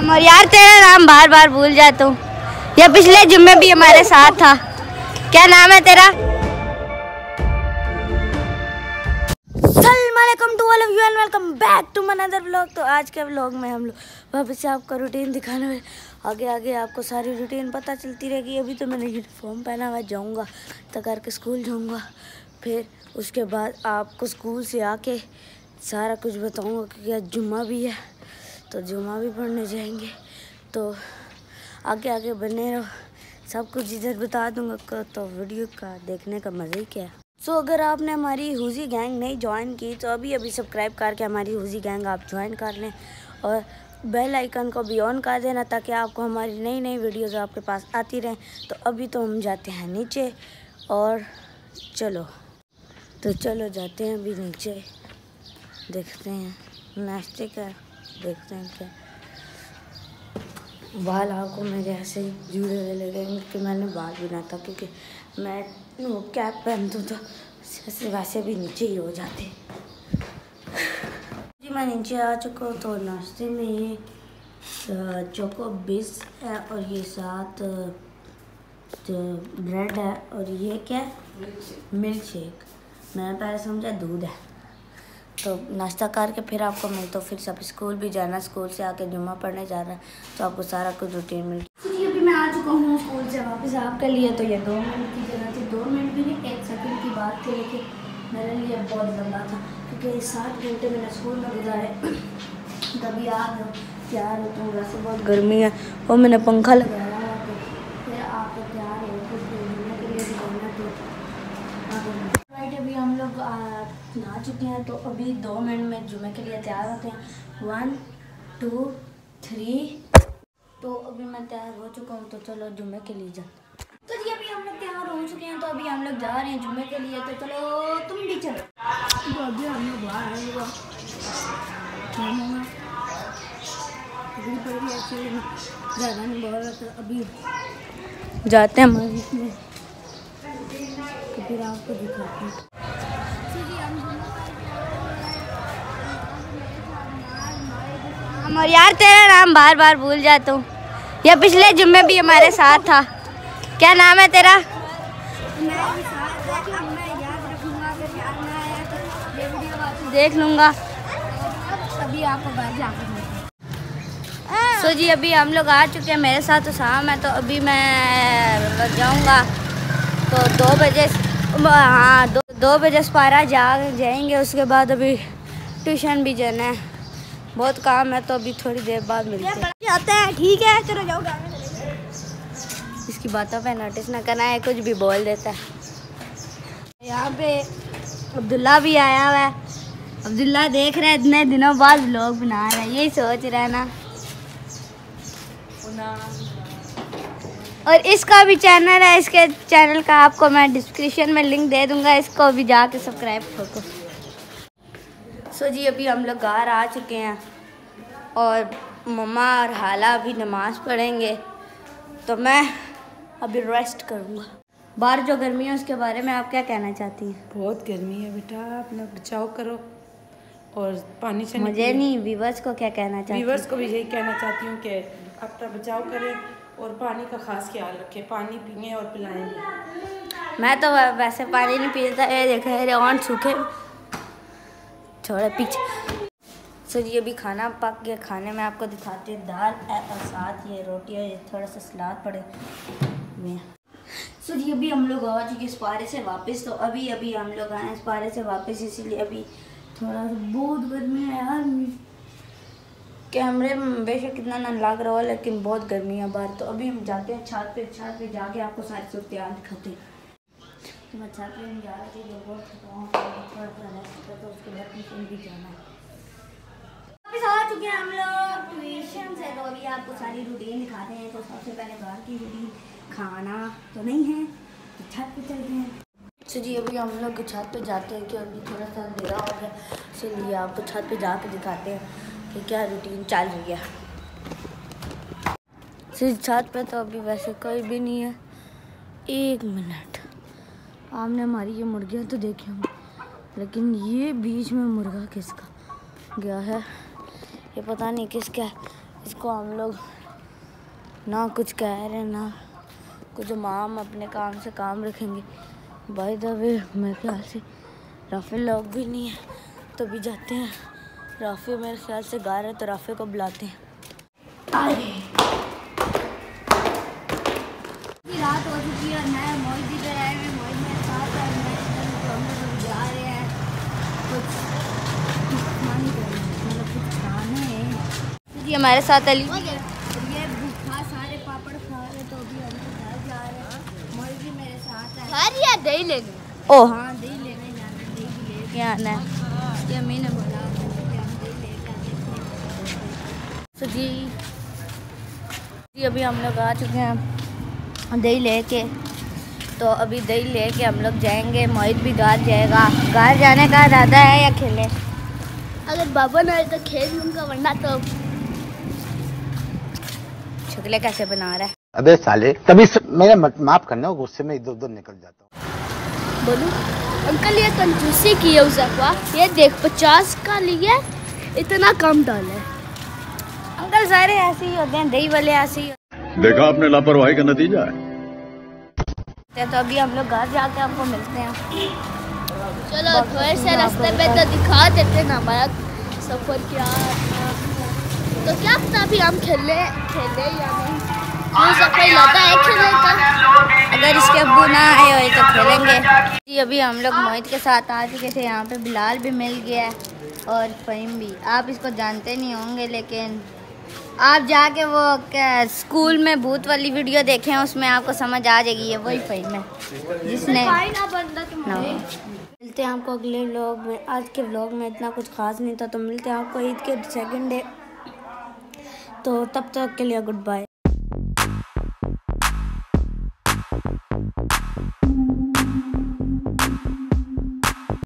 और यार तेरा नाम बार बार भूल जाता हूँ। ये पिछले जुम्मे भी हमारे साथ था। क्या नाम है तेरा? अस्सलामुअलैकुम to all of you and welcome back to another vlog. तो आज के व्लॉग में हम लोग वापस से आपको रूटीन दिखाने वाले। आगे आगे आपको सारी रूटीन पता चलती रहेगी। अभी तो मैंने यूनिफॉर्म पहना हुआ, जाऊँगा तो करके स्कूल जाऊँगा। फिर उसके बाद आपको स्कूल से आके सारा कुछ बताऊँगा क्योंकि आज जुम्मा भी है तो जुम्मा भी पढ़ने जाएंगे। तो आगे आगे बने रहो, सब कुछ इधर बता दूँगा। तो वीडियो का देखने का मज़ा ही क्या है। सो अगर आपने हमारी हुजी गैंग नहीं ज्वाइन की तो अभी अभी सब्सक्राइब करके हमारी हुजी गैंग आप ज्वाइन कर लें और बेल आइकन को भी ऑन कर देना ताकि आपको हमारी नई नई वीडियोस आपके पास आती रहें। तो अभी तो हम जाते हैं नीचे और चलो जाते हैं अभी नीचे, देखते हैं नाश्ते का, देखते हैं क्या। बाल आपको मेरे ऐसे ही जुड़े लगेंगे कि मैंने बाल बिना था क्योंकि मैं वो कैप पहनती हूँ तो वैसे भी नीचे ही हो जाते। जी मैं नीचे आ चुका हूँ। तो नाश्ते में ये चोको बिस है और ये साथ ब्रेड है और ये क्या है, मिल्क शेक। मैंने पहले समझा दूध है। तो नाश्ता करके फिर आपको मिल तो फिर सब स्कूल भी जाना, स्कूल से आके जुम्मा पढ़ने जा रहा है तो आपको सारा कुछ रूटीन मिल। अभी मैं आ चुका हूँ स्कूल से वापस आपके लिए। तो ये 2 मिनट की जगह थी, 2 मिनट भी नहीं 1 सेकंड की बात थी, लेकिन मेरे लिए बहुत लंबा था क्योंकि 7 घंटे मैंने स्कूल में गुजारे। तभी आ गया तैयार हो तो वैसे बहुत गर्मी है और मैंने पंखा लगाया हुआ तो फिर आप तैयार हो कुछ घूमने के लिए जाना। तो अभी हम लोग नहा चुके हैं तो अभी 2 मिनट में जुम्मे के लिए तैयार होते हैं। 1 2 3। तो अभी मैं तैयार हो चुका हूँ तो चलो जुम्मे के लिए जाते। तो जी अभी हम लोग तैयार हो चुके हैं तो अभी हम लोग जा रहे हैं जुम्मे के लिए। तो चलो तुम भी चलो। तो अभी हम लोग बाहर आएंगे, ज़्यादा नहीं बोल रहा था। अभी जाते हैं मस्जिद में तो फिर आपको दिखाते हैं। और यार तेरा नाम बार बार भूल जाता हूँ। ये पिछले जुम्मे भी हमारे साथ था। क्या नाम है तेरा? देख लूँगा अभी आपको सो जी अभी हम लोग आ चुके हैं। मेरे साथ तो शाम है तो अभी मैं जाऊँगा तो 2 बजे, हाँ 2 बजे सपारा जाएंगे। उसके बाद अभी ट्यूशन भी जाना है, बहुत काम है तो अभी थोड़ी देर बाद मिलते हैं। ठीक है चलो जाओ। इसकी बातों पे नोटिस ना करना है, कुछ भी बोल देता है। यहाँ पे अब्दुल्ला भी आया हुआ है। अब्दुल्ला देख रहे हैं इतने दिनों बाद व्लॉग बना रहे हैं, यही सोच रहे हैं ना। और इसका भी चैनल है, इसके चैनल का आपको मैं डिस्क्रिप्शन में लिंक दे दूँगा, इसको भी जाके सब्सक्राइब करो। सो जी अभी हम लोग घर आ चुके हैं और मम्मा और हाला अभी नमाज़ पढ़ेंगे तो मैं अभी रेस्ट करूँगा। बाहर जो गर्मी है उसके बारे में आप क्या कहना चाहती हैं? बहुत गर्मी है बेटा, अपना बचाव करो और पानी से मुझे नहीं, व्यूअर्स को क्या कहना चाहती हैं? व्यूअर्स को भी यही कहना चाहती हूँ कि अपना बचाव करें और पानी का खास ख्याल रखें, पानी पिए और पिलाएं। मैं तो वैसे पानी नहीं पीता। ये देखे ऑन सूखे थोड़े पीछे। सो जी अभी खाना पक गया। खाने में आपको दिखाते हैं, दाल है और साथ ये रोटी है, ये थोड़ा सा सलाद पड़े में। सो जी अभी हम लोग आ चुके सपारे से वापस। तो अभी हम लोग आए सपारे से वापस, इसीलिए अभी थोड़ा सा बहुत गर्मी है यार। कैमरे में बेशक कितना ना लग रहा हो लेकिन बहुत गर्मी है बाहर। तो अभी हम जाते हैं छत पे जाके आपको सारी सूरत दिखाते हैं। तो मैं छत पे जा रही थी जो बहुत थोड़ा सा रेस्ट करता, उसके बाद ट्यूशन भी जाना है। वापस आ चुके हैं हम लोग ट्यूशन से तो अभी आपको सारी रूटीन दिखाते हैं। तो सबसे पहले घर की रूटीन, खाना तो नहीं है तो छत पे चलते हैं। तो जी अभी हम लोग छत पे जाते हैं कि अभी थोड़ा सा अंधेरा हो गया, इसलिए आपको छत पे जाके दिखाते हैं कि क्या रूटीन चल रही है। सिर्फ छत पे तो अभी वैसे कोई भी नहीं है। 1 मिनट, आपने हमारी ये मुर्गियाँ तो देखी होंगी, लेकिन ये बीच में मुर्गा किसका गया है ये पता नहीं किसका है। इसको हम लोग ना कुछ कह रहे ना कुछ, हम अपने काम से काम रखेंगे। भाई दबे मेरे ख्याल से राफी लोग भी नहीं है तो भी जाते हैं। राफी मेरे ख्याल से गा रहे तो राफी को बुलाते हैं। रात हो चुकी है, मैं मोहित जी पे आए हैं, मोहित मेरे साथ है, तो हम लोग जा रहे हैं कुछ खाने के लिए, मतलब कुछ खाने हैं जी। हमारे साथ अली ये भूखा सारे पापड़ खा रहे, तो अभी हम लोग घर जा रहे हैं। मोहित जी मेरे साथ है। घर या दही लेने? ओ हाँ, दही लेने जाना है, दही लेके आना है। ये अम्मी ने बोला हम दही लेके आते हैं। तो जी अभी हम लोग आ चुके हैं दही लेके। तो अभी दही लेके हम लोग जाएंगे। मोहित भी घर जाएगा। घर जाने का इरादा है या खेले? अगर बाबा ना आए तो खेल लूँगा, वरना तो शुक्ले कैसे बना रहा है। अबे साले तभी मेरा माफ करना, गुस्से में इधर उधर निकल जाता हूँ। बोलूं अंकल ये कंजूसी की है उज़ाफा, ये देख 50 का लिए इतना कम डाले। अंकल सारे ऐसे ही होते हैं, दही वाले ऐसे ही देखा आपने लापरवाही का नतीजा है। तो अभी हम लोग घर जाके आपको मिलते हैं। चलो थोड़े से रास्ते में तो दिखा देते ना हमारा सफर क्या। तो क्या पता अभी हम खेले या नहीं, सफर लगा है खेलने का। अगर इसके अब्बू ना आए हुए तो खेलेंगे जी। अभी हम लोग मोहित के साथ आ चुके थे। यहाँ पे बिलाल भी मिल गया है और फ़हीम भी। आप इसको जानते नहीं होंगे, लेकिन आप जाके वो क्या स्कूल में भूत वाली वीडियो देखें, उसमें आपको समझ आ जाएगी। ये वही फ़हीम है जिसने ना। मिलते हैं आपको अगले व्लॉग में। आज के व्लॉग में इतना कुछ खास नहीं था, तो मिलते हैं आपको ईद के 2nd डे। तो तब तक के लिए गुड बाय।